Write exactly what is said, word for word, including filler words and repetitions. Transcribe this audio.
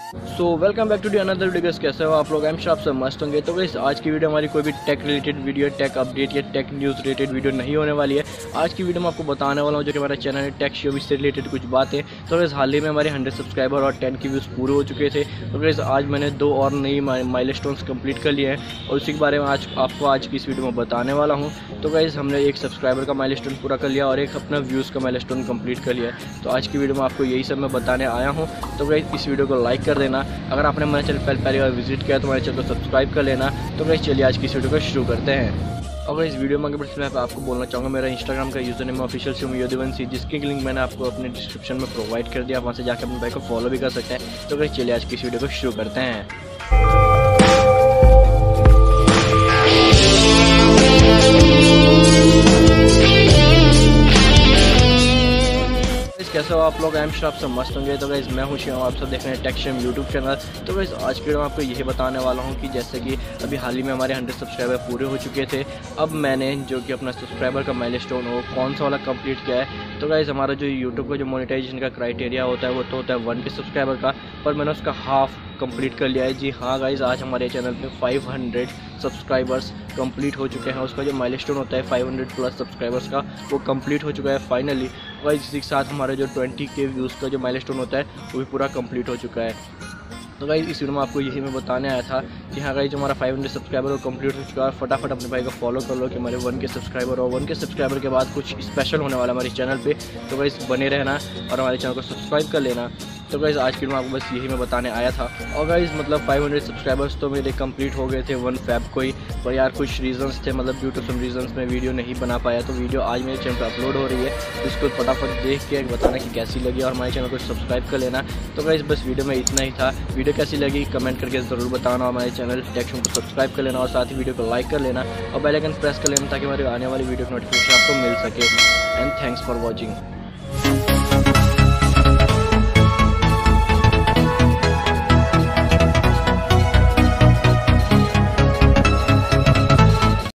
So welcome back to the another video. कैसे हो आप लोग? आई एम श्योर आप सब मस्त होंगे। तो गाइस आज की वीडियो हमारी कोई भी tech related video, tech update या टेक न्यूज़ रिलेटेड वीडियो नहीं होने वाली है। आज की वीडियो में आपको बताने वाला हूँ जो कि हमारा चैनल है टेक शो से रिलेटेड कुछ बातें। तो गाइस हाल ही में हमारे हंड्रेड सब्सक्राइबर और टेन के व्यूज़ पूरे हो चुके थे। तो गाइस आज मैंने दो और नई माइलस्टोन्स कंप्लीट कर लिए हैं और उसी के बारे में आज आपको आज की इस वीडियो में बताने वाला हूँ। तो गाइस हमने एक सब्सक्राइबर का माइलस्टोन पूरा कर लिया और एक अपना व्यूज़ का माइलस्टोन कंप्लीट कर लिया है। तो आज की वीडियो में आपको यही सब मैं बताने आया हूँ। तो गाइस इस वीडियो को लाइक कर देना। अगर आपने हमारे चैनल पहले पहली बार विजिट किया तो हमारे चैनल को सब्सक्राइब कर लेना। तो गाइस चलिए आज की इस वीडियो को शुरू करते हैं। और इस वीडियो में आगे बढ़ते मैं आपको बोलना चाहूँगा मेरा इंस्टाग्राम का यूजर नेम ऑफिशियल शिवमयोदिवंशी, जिसकी लिंक मैंने आपको अपने डिस्क्रिप्शन में प्रोवाइड कर दिया। वहाँ से जाकर अपने भाई को फॉलो भी कर सकते हैं। तो गाइस चलिए आज की इस वीडियो को शुरू करते हैं। कैसे हो आप लोग? आई एम श्योर आप सब मस्त होंगे। तो गाइस मैं खुशी हूँ, आप सब देख रहे हैं टेक शो यूट्यूब चैनल। तो गाइस आज की वीडियो में आपको यही बताने वाला हूँ कि जैसे कि अभी हाल ही में हमारे हंड्रेड सब्सक्राइबर पूरे हो चुके थे। अब मैंने जो कि अपना सब्सक्राइबर का माइलस्टोन हो कौन सा वाला कंप्लीट किया है। तो गाइस हमारा जो यूट्यूब का जो मोनेटाइजेशन का क्राइटेरिया होता है वो तो होता है वन के सब्सक्राइबर का, पर मैंने उसका हाफ कंप्लीट कर लिया है। जी हाँ गाइस, आज हमारे चैनल पे फाइव हंड्रेड सब्सक्राइबर्स कंप्लीट हो चुके हैं। उसका जो माइलस्टोन होता है फाइव हंड्रेड प्लस सब्सक्राइबर्स का वो कंप्लीट हो चुका है फाइनली। गाइस इसी के साथ हमारे जो ट्वेंटी के व्यूज़ का जो माइलस्टोन होता है वो भी पूरा कंप्लीट हो चुका है। तो गाइस इस वीडियो में आपको यही मैं बताने आया था कि हाँ गाइस जो हमारा फाइव हंड्रेड सब्सक्राइबर वो कंप्लीट हो चुका है। फटाफट अपने भाई को फॉलो कर लो कि हमारे वन के सब्सक्राइबर और वन के सब्सक्राइबर के बाद कुछ स्पेशल होने वाला हमारे चैनल पे। तो गाइस बने रहना और हमारे चैनल को सब्सक्राइब कर लेना। तो गाइस आज की वीडियो में आपको बस यही मैं बताने आया था। और गाइस मतलब फाइव हंड्रेड सब्सक्राइबर्स तो मेरे कंप्लीट हो गए थे वन फैब को ही, पर यार कुछ रीजंस थे, मतलब ड्यू टू सम रीजंस में वीडियो नहीं बना पाया। तो वीडियो आज मेरे चैनल पर अपलोड हो रही है, तो इसको फटाफट देख के बताना कि कैसी लगी और हमारे चैनल को सब्सक्राइब कर लेना। तो गाइस बस वीडियो में इतना ही था। वीडियो कैसी लगी कमेंट करके ज़रूर बताना। हमारे चैनल टेक शो को सब्सक्राइब कर लेना और साथ ही वीडियो को लाइक कर लेना और बेल आइकन प्रेस कर लेना ताकि हमारे आने वाली वीडियो की नोटिफिकेशन आपको मिल सके। And thanks for watching.